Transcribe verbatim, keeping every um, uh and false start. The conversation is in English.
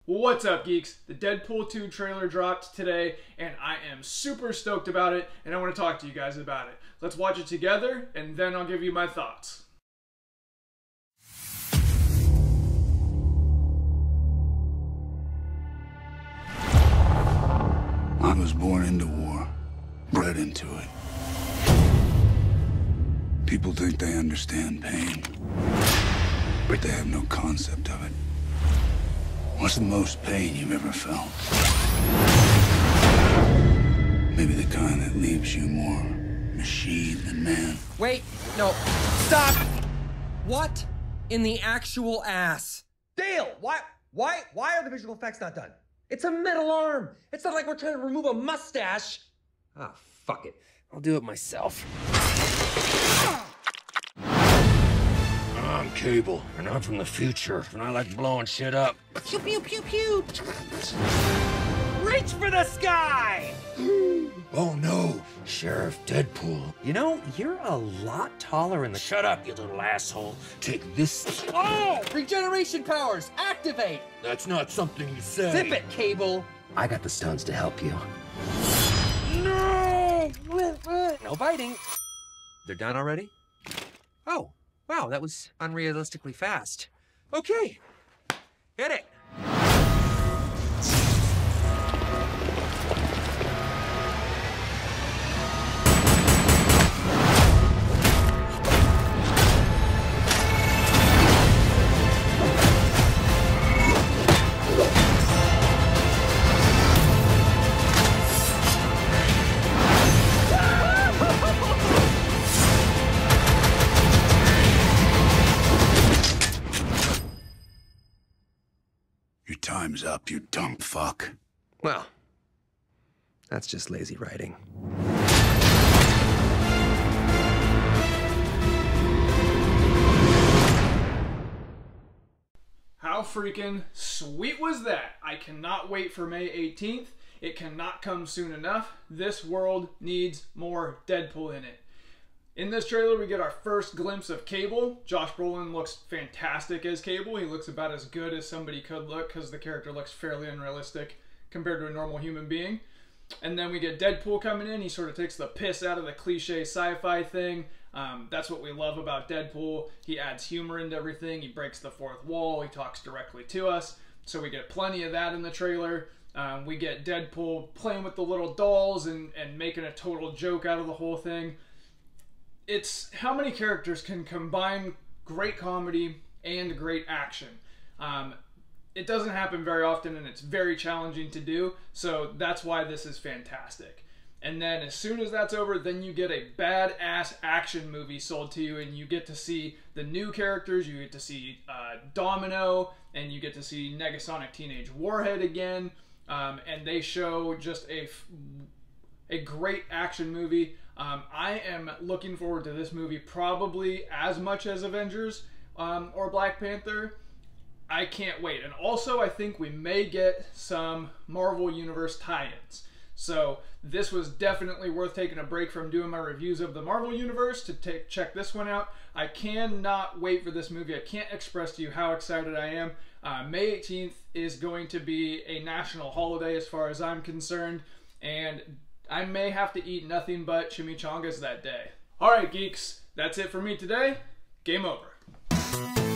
What's up, geeks? The Deadpool two trailer dropped today, and I am super stoked about it, and I want to talk to you guys about it. Let's watch it together, and then I'll give you my thoughts. I was born into war, bred into it. People think they understand pain, but they have no concept of it. What's the most pain you've ever felt? Maybe the kind that leaves you more machine than man. Wait, no, stop! What in the actual ass? Dale, why, why, why are the visual effects not done? It's a metal arm. It's not like we're trying to remove a mustache. Ah, fuck it. I'll do it myself. I'm Cable, and I'm from the future, and I like blowing shit up. Pew pew pew pew! Reach for the sky! Oh no, Sheriff Deadpool. You know, you're a lot taller in the- Shut up, you little asshole. Take this. Oh! Regeneration powers, activate! That's not something you say. Zip it, Cable! I got the stones to help you. No! No biting. They're done already? Oh, wow, that was unrealistically fast. Okay, hit it. Your time's up, you dumb fuck. Well, that's just lazy writing. How freaking sweet was that? I cannot wait for May eighteenth. It cannot come soon enough. This world needs more Deadpool in it. In this trailer, we get our first glimpse of Cable. Josh Brolin looks fantastic as Cable. He looks about as good as somebody could look because the character looks fairly unrealistic compared to a normal human being. And then we get Deadpool coming in. He sort of takes the piss out of the cliche sci-fi thing. Um, that's what we love about Deadpool. He adds humor into everything. He breaks the fourth wall. He talks directly to us. So we get plenty of that in the trailer. Um, we get Deadpool playing with the little dolls and, and making a total joke out of the whole thing. It's how many characters can combine great comedy and great action. Um, it doesn't happen very often, and it's very challenging to do, so that's why this is fantastic. And then as soon as that's over, then you get a badass action movie sold to you, and you get to see the new characters. You get to see uh, Domino, and you get to see Negasonic Teenage Warhead again, um, and they show just a, a great action movie. Um, I am looking forward to this movie probably as much as Avengers um, or Black Panther. I can't wait. And also, I think we may get some Marvel Universe tie-ins. So this was definitely worth taking a break from doing my reviews of the Marvel Universe to take, check this one out. I cannot wait for this movie. I can't express to you how excited I am. Uh, May eighteenth is going to be a national holiday as far as I'm concerned. And I may have to eat nothing but chimichangas that day. Alright, geeks, that's it for me today. Game over.